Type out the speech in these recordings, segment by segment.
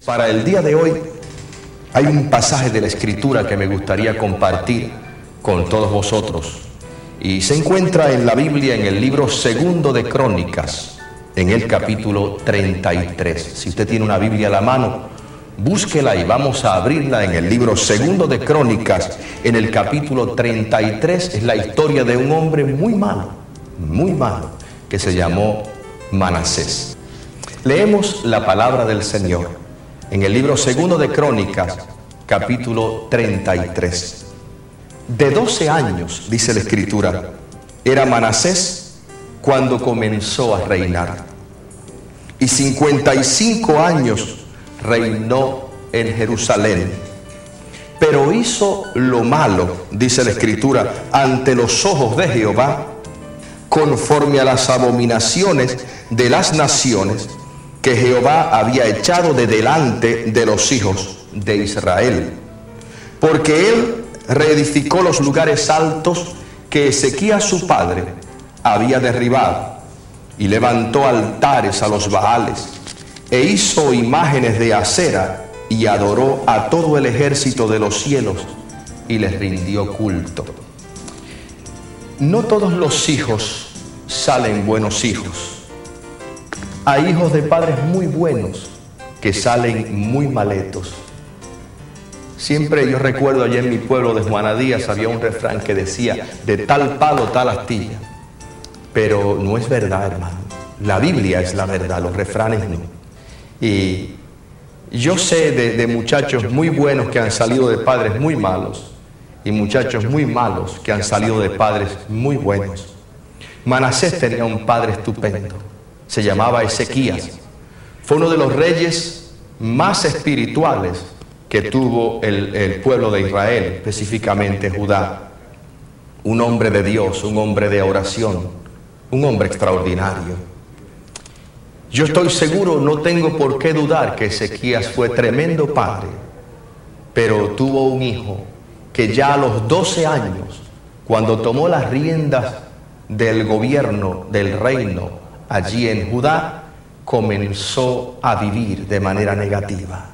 Para el día de hoy hay un pasaje de la Escritura que me gustaría compartir con todos vosotros y se encuentra en la Biblia en el libro segundo de Crónicas, en el capítulo 33. Si usted tiene una Biblia a la mano, búsquela y vamos a abrirla en el libro segundo de Crónicas, en el capítulo 33. Es la historia de un hombre muy malo, que se llamó Manasés. Leemos la palabra del Señor en el libro segundo de Crónicas, capítulo 33. De 12 años, dice la Escritura, era Manasés cuando comenzó a reinar. Y 55 años reinó en Jerusalén. Pero hizo lo malo, dice la Escritura, ante los ojos de Jehová, conforme a las abominaciones de las naciones que Jehová había echado de delante de los hijos de Israel. Porque él reedificó los lugares altos que Ezequías su padre había derribado, y levantó altares a los Baales, e hizo imágenes de acera, y adoró a todo el ejército de los cielos, y les rindió culto. No todos los hijos salen buenos hijos. Hay hijos de padres muy buenos que salen muy maletos. Siempre yo recuerdo allá en mi pueblo de Juana Díaz había un refrán que decía: de tal palo, tal astilla. Pero no es verdad, hermano. La Biblia es la verdad, los refranes no. Y yo sé de muchachos muy buenos que han salido de padres muy malos y muchachos muy malos que han salido de padres muy buenos. Manasés tenía un padre estupendo. Se llamaba Ezequías. Fue uno de los reyes más espirituales que tuvo el pueblo de Israel, específicamente Judá. Un hombre de Dios, un hombre de oración, un hombre extraordinario. Yo estoy seguro, no tengo por qué dudar que Ezequías fue tremendo padre, pero tuvo un hijo que ya a los 12 años, cuando tomó las riendas del gobierno, del reino, allí en Judá, comenzó a vivir de manera negativa.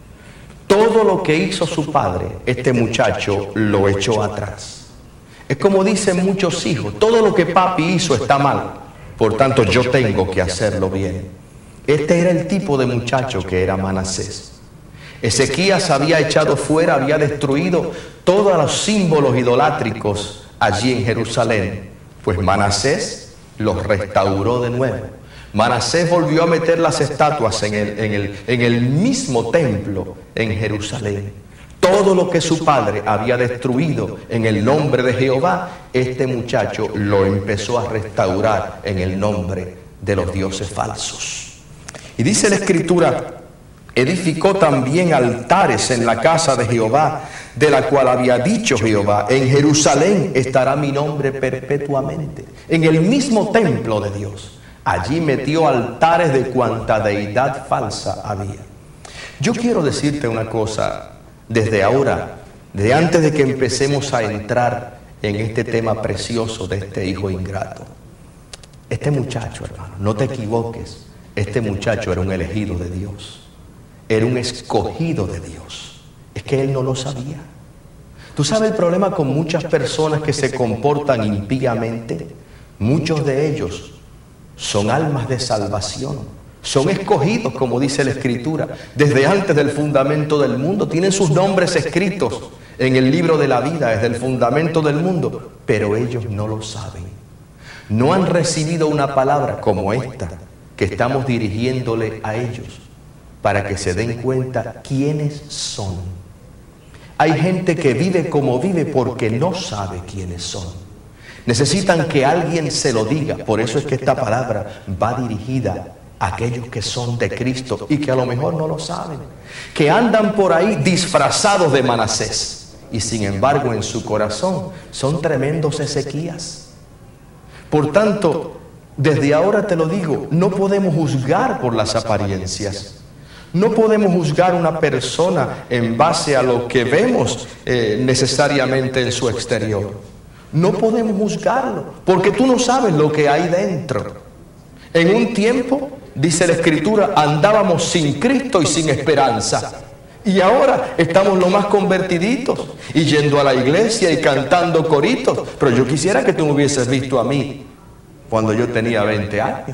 Todo lo que hizo su padre, este muchacho lo echó atrás. Es como dicen muchos hijos: todo lo que papi hizo está mal, por tanto yo tengo que hacerlo bien. Este era el tipo de muchacho que era Manasés. Ezequías había echado fuera, había destruido todos los símbolos idolátricos allí en Jerusalén. Pues Manasés los restauró de nuevo. Manasés volvió a meter las estatuas en el mismo templo en Jerusalén. Todo lo que su padre había destruido en el nombre de Jehová, este muchacho lo empezó a restaurar en el nombre de los dioses falsos. Y dice la Escritura: edificó también altares en la casa de Jehová, de la cual había dicho Jehová: en Jerusalén estará mi nombre perpetuamente. En el mismo templo de Dios, allí metió altares de cuanta deidad falsa había. Yo quiero decirte una cosa desde ahora, desde antes de que empecemos a entrar en este tema precioso de este hijo ingrato. Este muchacho, hermano, no te equivoques, este muchacho era un elegido de Dios. Era un escogido de Dios. Es que él no lo sabía. ¿Tú sabes el problema con muchas personas que se comportan impíamente? Muchos de ellos son almas de salvación. Son escogidos, como dice la Escritura, desde antes del fundamento del mundo. Tienen sus nombres escritos en el libro de la vida, desde el fundamento del mundo. Pero ellos no lo saben. No han recibido una palabra como esta que estamos dirigiéndole a ellos, para que se den cuenta quiénes son. Hay gente que vive como vive porque no sabe quiénes son. Necesitan que alguien se lo diga. Por eso es que esta palabra va dirigida a aquellos que son de Cristo y que a lo mejor no lo saben, que andan por ahí disfrazados de Manasés y sin embargo en su corazón son tremendos Ezequías. Por tanto, desde ahora te lo digo, no podemos juzgar por las apariencias. No podemos juzgar a una persona en base a lo que vemos necesariamente en su exterior. No podemos juzgarlo, porque tú no sabes lo que hay dentro. En un tiempo dice la Escritura, andábamos sin Cristo y sin esperanza. Y ahora estamos lo más convertiditos y yendo a la iglesia y cantando coritos. Pero yo quisiera que tú me hubieses visto a mí cuando yo tenía 20 años.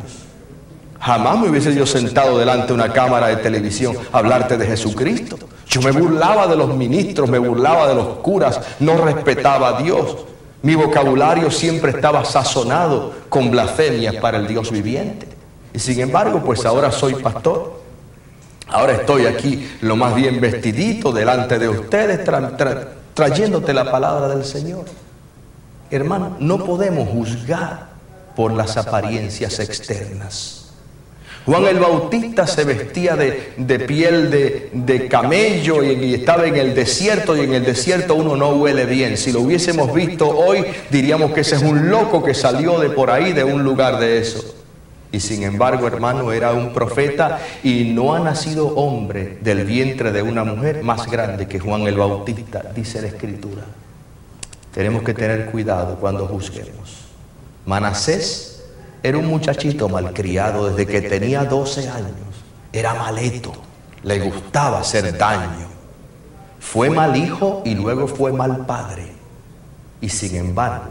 Jamás me hubiese yo sentado delante de una cámara de televisión a hablarte de Jesucristo. Yo me burlaba de los ministros, me burlaba de los curas, no respetaba a Dios. Mi vocabulario siempre estaba sazonado con blasfemias para el Dios viviente. Y sin embargo, pues ahora soy pastor. Ahora estoy aquí lo más bien vestidito delante de ustedes, trayéndote la palabra del Señor. Hermano, no podemos juzgar por las apariencias externas. Juan el Bautista se vestía de piel de camello y estaba en el desierto, y en el desierto uno no huele bien. Si lo hubiésemos visto hoy, diríamos que ese es un loco que salió de por ahí, de un lugar de eso. Y sin embargo, hermano, era un profeta, y no ha nacido hombre del vientre de una mujer más grande que Juan el Bautista, dice la Escritura. Tenemos que tener cuidado cuando juzguemos. Manasés era un muchachito malcriado desde que tenía 12 años. Era maleto, le gustaba hacer daño. Fue mal hijo y luego fue mal padre. Y sin embargo,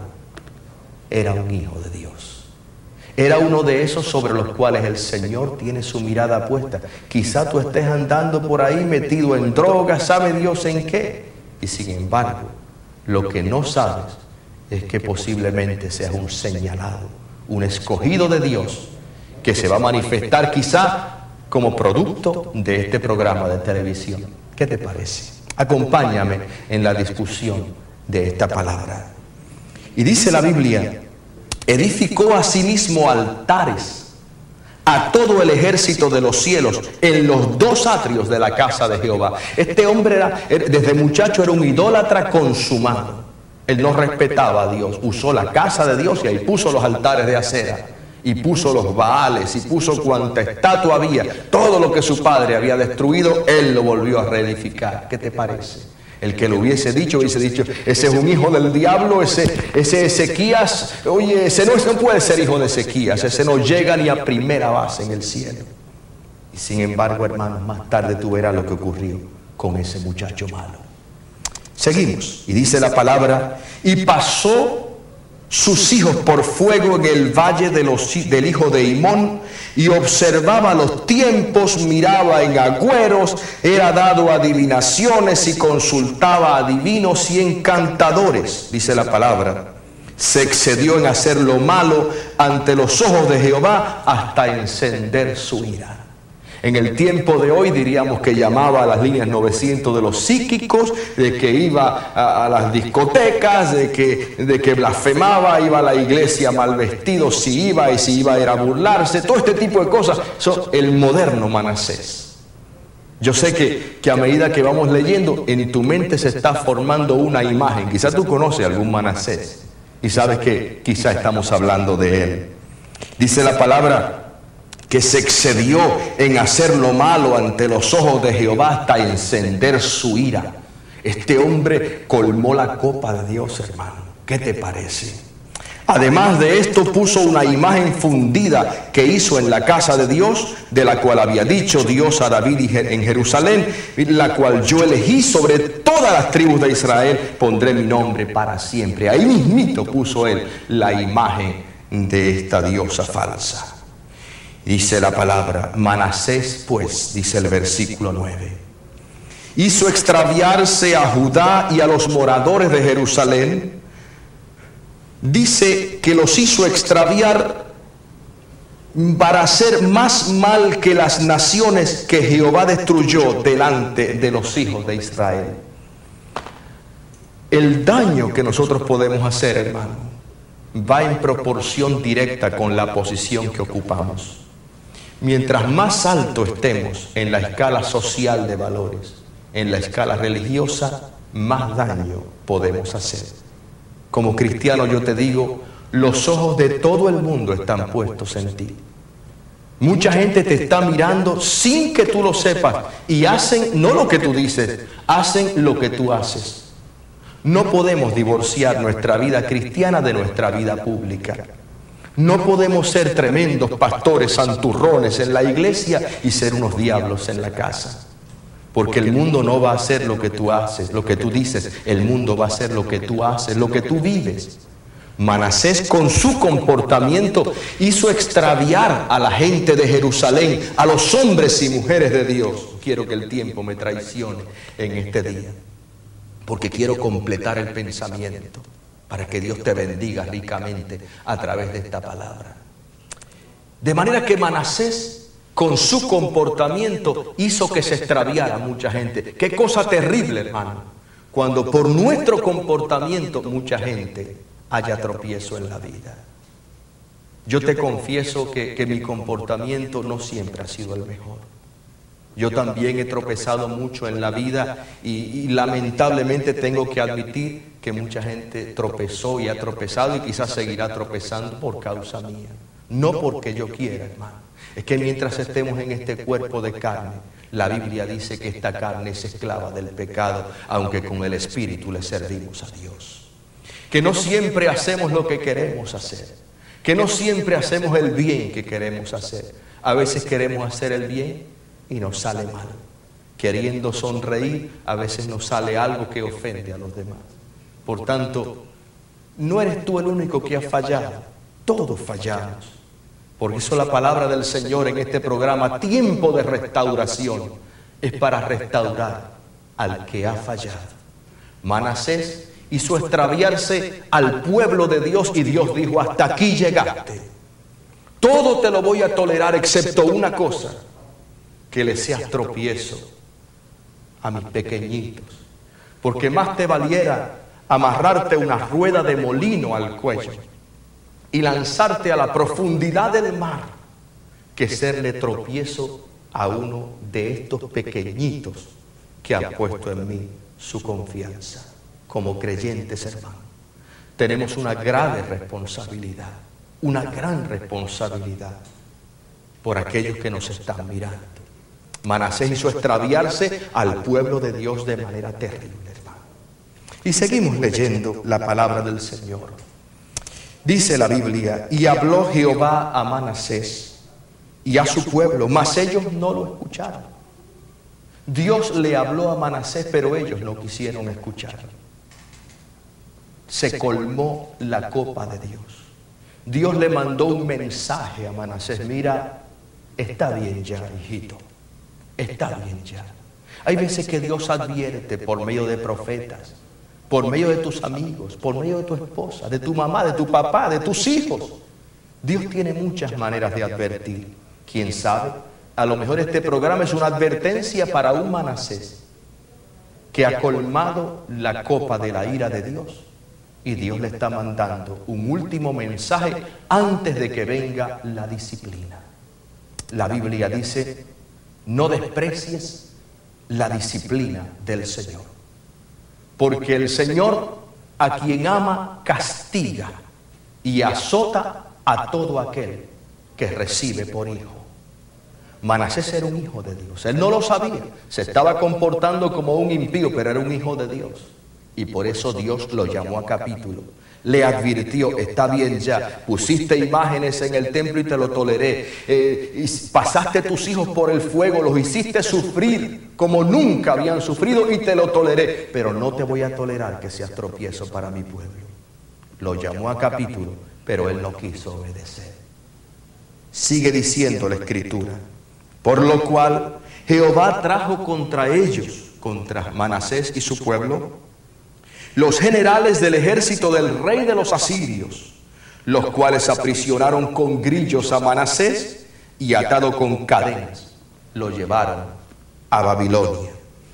era un hijo de Dios. Era uno de esos sobre los cuales el Señor tiene su mirada puesta. Quizá tú estés andando por ahí metido en drogas, sabe Dios en qué. Y sin embargo, lo que no sabes es que posiblemente seas un señalado, un escogido de Dios, que se va a manifestar quizá como producto de este programa de televisión. ¿Qué te parece? Acompáñame en la discusión de esta palabra. Y dice la Biblia, edificó asimismo altares a todo el ejército de los cielos en los 2 atrios de la casa de Jehová. Este hombre desde muchacho era un idólatra consumado. Él no respetaba a Dios, usó la casa de Dios y ahí puso los altares de acera, y puso los baales, y puso cuanta estatua había. Todo lo que su padre había destruido, él lo volvió a reedificar. ¿Qué te parece? El que lo hubiese dicho, ese es un hijo del diablo, ese Ezequías, oye, ese no puede ser hijo de Ezequías, ese no llega ni a primera base en el cielo. Y sin embargo, hermanos, más tarde tú verás lo que ocurrió con ese muchacho malo. Seguimos, y dice la palabra, y pasó sus hijos por fuego en el valle del hijo de Himón, y observaba los tiempos, miraba en agüeros, era dado a adivinaciones y consultaba a adivinos y encantadores, dice la palabra. Se excedió en hacer lo malo ante los ojos de Jehová hasta encender su ira. En el tiempo de hoy diríamos que llamaba a las líneas 900 de los psíquicos, de que iba a las discotecas, de que blasfemaba, iba a la iglesia mal vestido, si iba era a burlarse. Todo este tipo de cosas son el moderno Manasés. Yo sé que a medida que vamos leyendo, en tu mente se está formando una imagen. Quizás tú conoces algún Manasés y sabes que quizá estamos hablando de él. Dice la palabra que se excedió en hacer lo malo ante los ojos de Jehová hasta encender su ira. Este hombre colmó la copa de Dios, hermano. ¿Qué te parece? Además de esto, puso una imagen fundida que hizo en la casa de Dios, de la cual había dicho Dios a David en Jerusalén, la cual yo elegí sobre todas las tribus de Israel, pondré mi nombre para siempre. Ahí mismito puso él la imagen de esta diosa falsa. Dice la palabra, Manasés pues, dice el versículo 9, hizo extraviarse a Judá y a los moradores de Jerusalén. Dice que los hizo extraviar para hacer más mal que las naciones que Jehová destruyó delante de los hijos de Israel. El daño que nosotros podemos hacer, hermano, va en proporción directa con la posición que ocupamos. Mientras más alto estemos en la escala social de valores, en la escala religiosa, más daño podemos hacer. Como cristiano yo te digo, los ojos de todo el mundo están puestos en ti. Mucha gente te está mirando sin que tú lo sepas y hacen no lo que tú dices, hacen lo que tú haces. No podemos divorciar nuestra vida cristiana de nuestra vida pública. No podemos ser tremendos pastores santurrones en la iglesia y ser unos diablos en la casa. Porque el mundo no va a hacer lo que tú haces, lo que tú dices. El mundo va a hacer lo que tú haces, lo que tú vives. Manasés, con su comportamiento, hizo extraviar a la gente de Jerusalén, a los hombres y mujeres de Dios. Quiero que el tiempo me traicione en este día, porque quiero completar el pensamiento para que Dios te bendiga ricamente a través de esta palabra. De manera que Manasés, con su comportamiento, hizo que se extraviara mucha gente. Qué cosa terrible, hermano, cuando por nuestro comportamiento mucha gente haya tropiezo en la vida. Yo te confieso que mi comportamiento no siempre ha sido el mejor. Yo también he tropezado mucho en la vida y lamentablemente tengo que admitir que mucha gente tropezó y ha tropezado y quizás seguirá tropezando por causa mía. No porque yo quiera, hermano. Es que mientras estemos en este cuerpo de carne, la Biblia dice que esta carne es esclava del pecado, aunque con el Espíritu le servimos a Dios. Que no siempre hacemos lo que queremos hacer. Que no siempre hacemos el bien que queremos hacer. A veces queremos hacer el bien y nos sale mal. Queriendo sonreír, a veces nos sale algo que ofende a los demás. Por tanto, no eres tú el único que ha fallado. Todos fallamos. Por eso la palabra del Señor en este programa, tiempo de restauración, es para restaurar al que ha fallado. Manasés hizo extraviarse al pueblo de Dios y Dios dijo: hasta aquí llegaste. Todo te lo voy a tolerar excepto una cosa, que le seas tropiezo a mis pequeñitos. Porque más te valiera amarrarte una rueda de molino al cuello y lanzarte a la profundidad del mar que serle tropiezo a uno de estos pequeñitos que ha puesto en mí su confianza. Como creyentes, hermanos, tenemos una grave responsabilidad, una gran responsabilidad por aquellos que nos están mirando. Manasés hizo extraviarse al pueblo de Dios de manera terrible, hermano. Y seguimos leyendo la palabra del Señor. Dice la Biblia: y habló Jehová a Manasés y a su pueblo, mas ellos no lo escucharon. Dios le habló a Manasés, pero ellos no quisieron escuchar. Se colmó la copa de Dios. Dios le mandó un mensaje a Manasés: mira, está bien ya, hijito, está bien ya. Hay veces que Dios advierte por medio de profetas, por medio de tus amigos, por medio de tu esposa, de tu mamá, de tu papá, de tus hijos. Dios tiene muchas maneras de advertir. ¿Quién sabe? A lo mejor este programa es una advertencia para un Manasés que ha colmado la copa de la ira de Dios. Y Dios le está mandando un último mensaje antes de que venga la disciplina. La Biblia dice: no desprecies la disciplina del Señor, porque el Señor a quien ama castiga y azota a todo aquel que recibe por hijo. Manasés era un hijo de Dios. Él no lo sabía. Se estaba comportando como un impío, pero era un hijo de Dios. Y por eso Dios lo llamó a capítulo. Le advirtió: está bien ya, pusiste imágenes en el templo y te lo toleré. Y pasaste tus hijos por el fuego, los hiciste sufrir como nunca habían sufrido y te lo toleré. Pero no te voy a tolerar que seas tropiezo para mi pueblo. Lo llamó a capítulo, pero él no quiso obedecer. Sigue diciendo la Escritura: por lo cual Jehová trajo contra ellos, contra Manasés y su pueblo, los generales del ejército del rey de los asirios, los cuales aprisionaron con grillos a Manasés y atado con cadenas, lo llevaron a Babilonia.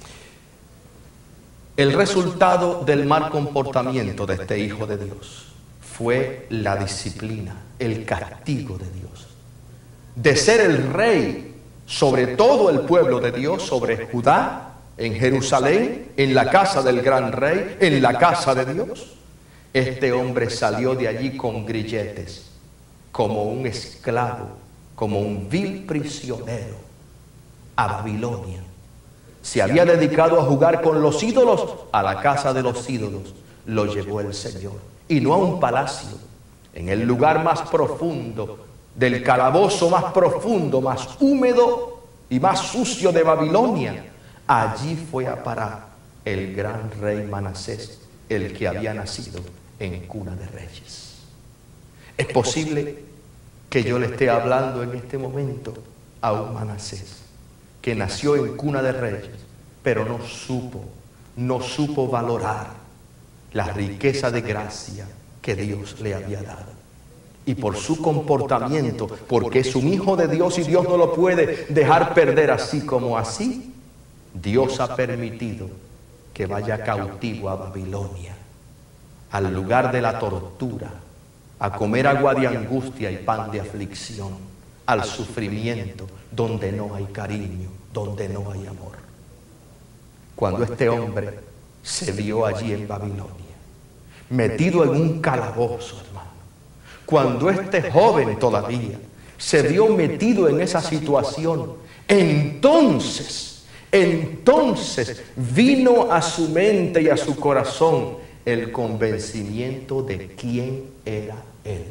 El resultado del mal comportamiento de este hijo de Dios fue la disciplina, el castigo de Dios. De ser el rey sobre todo el pueblo de Dios, sobre Judá, en Jerusalén, en la casa del gran rey, en la casa de Dios, este hombre salió de allí con grilletes, como un esclavo, como un vil prisionero, a Babilonia. Se había dedicado a jugar con los ídolos, a la casa de los ídolos lo llevó el Señor. Y no a un palacio, en el lugar más profundo, del calabozo más profundo, más húmedo y más sucio de Babilonia. Allí fue a parar el gran rey Manasés, el que había nacido en cuna de reyes. Es posible que yo le esté hablando en este momento a un Manasés que nació en cuna de reyes, pero no supo valorar la riqueza de gracia que Dios le había dado. Y por su comportamiento, porque es un hijo de Dios y Dios no lo puede dejar perder así como así, Dios ha permitido que vaya cautivo a Babilonia, al lugar de la tortura, a comer agua de angustia y pan de aflicción, al sufrimiento, donde no hay cariño, donde no hay amor. Cuando este hombre se vio allí en Babilonia, metido en un calabozo, hermano, cuando este joven todavía se vio metido en esa situación, entonces vino a su mente y a su corazón el convencimiento de quién era él.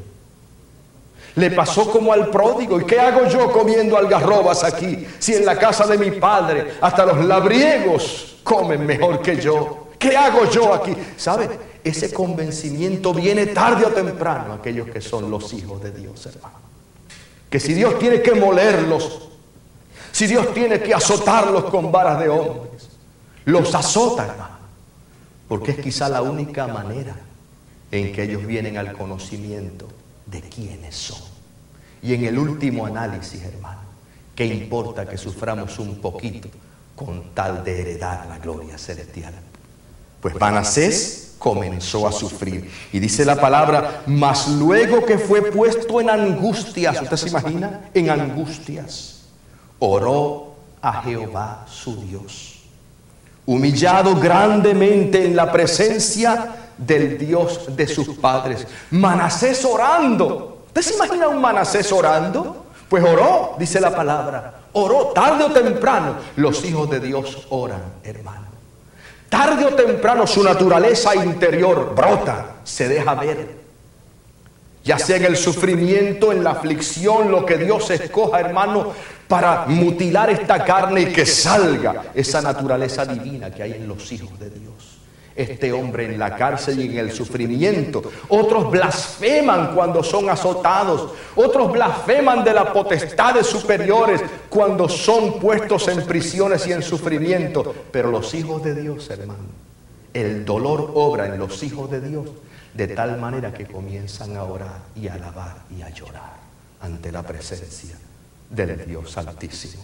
Le pasó como al pródigo. ¿Y qué hago yo comiendo algarrobas aquí? Si en la casa de mi padre hasta los labriegos comen mejor que yo. ¿Qué hago yo aquí? ¿Sabe? Ese convencimiento viene tarde o temprano a aquellos que son los hijos de Dios, hermano. Que si Dios tiene que molerlos, si Dios tiene que azotarlos con varas de hombres, los azota, hermano. Porque es quizá la única manera en que ellos vienen al conocimiento de quiénes son. Y en el último análisis, hermano, ¿qué importa que suframos un poquito con tal de heredar la gloria celestial? Pues Manasés comenzó a sufrir. Y dice la palabra, mas luego que fue puesto en angustias, ¿usted se imagina? En angustias, oró a Jehová su Dios, humillado grandemente en la presencia del Dios de sus padres. Manasés orando. ¿Usted se imagina un Manasés orando? Pues oró, dice la palabra, oró tarde o temprano. Los hijos de Dios oran, hermano. Tarde o temprano su naturaleza interior brota, se deja ver. Ya sea en el sufrimiento, en la aflicción, lo que Dios escoja, hermano, para mutilar esta carne y que salga esa naturaleza divina que hay en los hijos de Dios. Este hombre en la cárcel y en el sufrimiento. Otros blasfeman cuando son azotados. Otros blasfeman de las potestades superiores cuando son puestos en prisiones y en sufrimiento. Pero los hijos de Dios, hermano, el dolor obra en los hijos de Dios de tal manera que comienzan a orar y a alabar y a llorar ante la presencia del Dios Altísimo.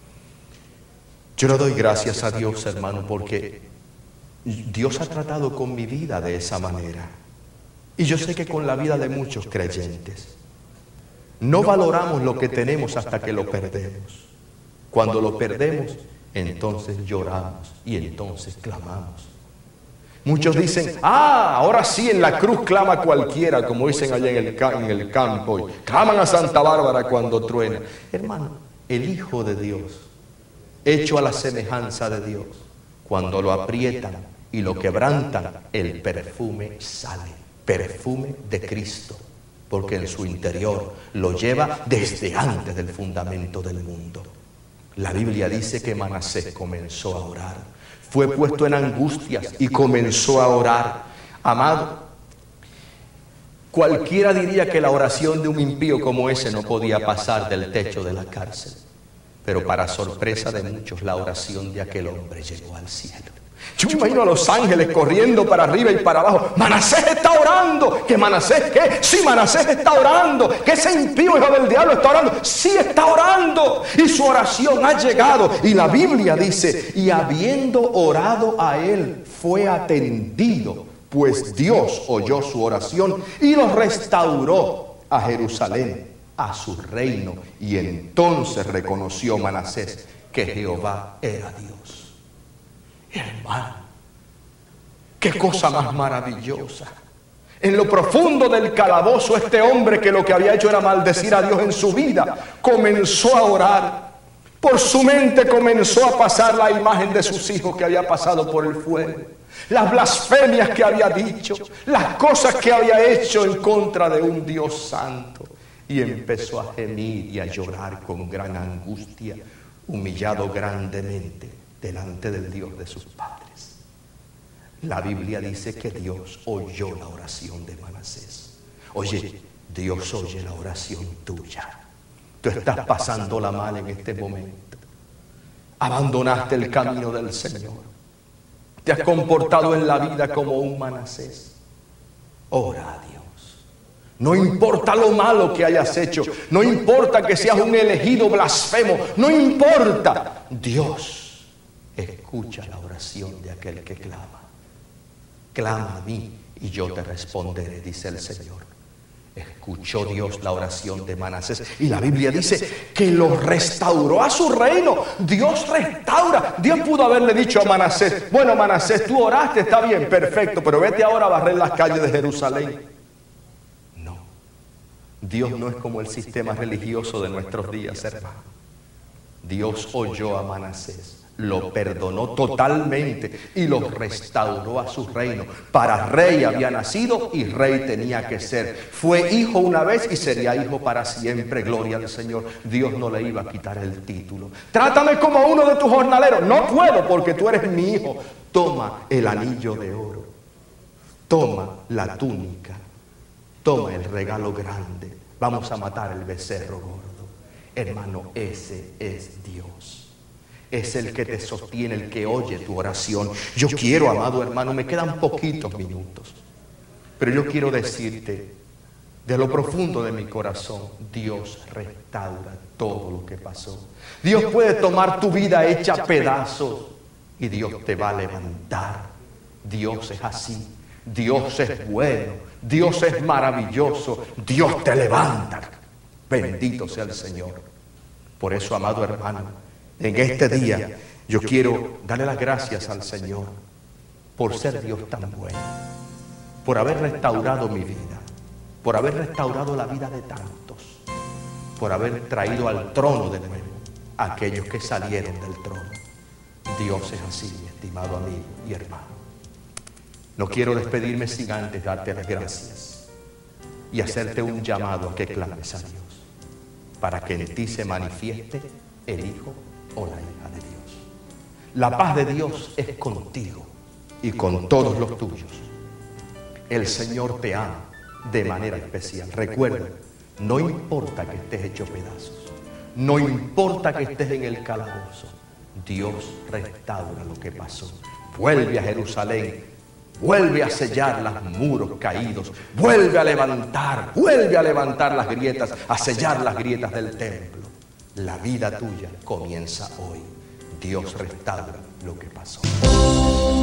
Yo le doy gracias a Dios, hermano, porque Dios ha tratado con mi vida de esa manera. Y yo sé que con la vida de muchos creyentes. No valoramos lo que tenemos hasta que lo perdemos. Cuando lo perdemos, entonces lloramos y entonces clamamos. Muchos dicen, ahora sí en la cruz clama cualquiera, como dicen allá en el campo. Claman a Santa Bárbara cuando truena. Hermano, el Hijo de Dios, hecho a la semejanza de Dios, cuando lo aprietan y lo quebrantan, el perfume sale, perfume de Cristo, porque en su interior lo lleva desde antes del fundamento del mundo. La Biblia dice que Manasés comenzó a orar, fue puesto en angustias y comenzó a orar. Amado, cualquiera diría que la oración de un impío como ese no podía pasar del techo de la cárcel. Pero para sorpresa de muchos, la oración de aquel hombre llegó al cielo. Yo me imagino a los ángeles corriendo para arriba y para abajo. Manasés está orando. ¿Que Manasés qué? Sí, Manasés está orando. ¿Que ese impío hijo del diablo está orando? Sí, está orando. Y su oración ha llegado. Y la Biblia dice, y habiendo orado a él, fue atendido, pues Dios oyó su oración y lo restauró a Jerusalén, a su reino. Y entonces reconoció Manasés que Jehová era Dios. Hermano, qué cosa más maravillosa. En lo profundo del calabozo, este hombre que lo que había hecho era maldecir a Dios en su vida, comenzó a orar. Por su mente comenzó a pasar la imagen de sus hijos que había pasado por el fuego, las blasfemias que había dicho, las cosas que había hecho en contra de un Dios santo. Y empezó a gemir y a llorar con gran angustia, humillado grandemente delante del Dios de sus padres. La Biblia dice que Dios oyó la oración de Manasés. Oye, Dios oye la oración tuya. Tú estás pasándola mal en este momento. Abandonaste el camino del Señor. Te has comportado en la vida como un Manasés. Ora a Dios. No importa lo malo que hayas hecho, no importa que seas un elegido blasfemo, no importa. Dios escucha la oración de aquel que clama. Clama a mí y yo te responderé, dice el Señor. Escuchó Dios la oración de Manasés y la Biblia dice que lo restauró a su reino. Dios restaura. Dios pudo haberle dicho a Manasés: bueno, Manasés, tú oraste, está bien, perfecto, pero vete ahora a barrer las calles de Jerusalén. Dios no es como el sistema religioso de nuestros días, hermano. Dios oyó a Manasés, lo perdonó totalmente y lo restauró a su reino. Para rey había nacido y rey tenía que ser. Fue hijo una vez y sería hijo para siempre. Gloria al Señor. Dios no le iba a quitar el título. Trátame como uno de tus jornaleros. No puedo porque tú eres mi hijo. Toma el anillo de oro. Toma la túnica. Toma el regalo grande. Vamos a matar el becerro gordo. Hermano, ese es Dios. Es el que te sostiene, el que oye tu oración. Yo quiero, amado hermano, me quedan poquitos minutos, pero yo quiero decirte de lo profundo de mi corazón: Dios restaura todo lo que pasó. Dios puede tomar tu vida hecha pedazos y Dios te va a levantar. Dios es así. Dios es bueno, Dios es maravilloso, Dios te levanta. Bendito sea el Señor. Por eso, amado hermano, en este día yo quiero darle las gracias al Señor por ser Dios tan bueno, por haber restaurado mi vida, por haber restaurado la vida de tantos, por haber traído al trono de nuevo a aquellos que salieron del trono. Dios es así, mi estimado amigo y hermano. No quiero despedirme sin antes darte las gracias y hacerte un llamado a que clames a Dios para que en ti se manifieste el Hijo o la hija de Dios. La paz de Dios es contigo y con todos los tuyos. El Señor te ama de manera especial. Recuerda, no importa que estés hecho pedazos, no importa que estés en el calabozo, Dios restaura lo que pasó. Vuelve a Jerusalén. Vuelve a sellar los muros caídos, vuelve a levantar las grietas, a sellar las grietas del templo. La vida tuya comienza hoy. Dios restaura lo que pasó.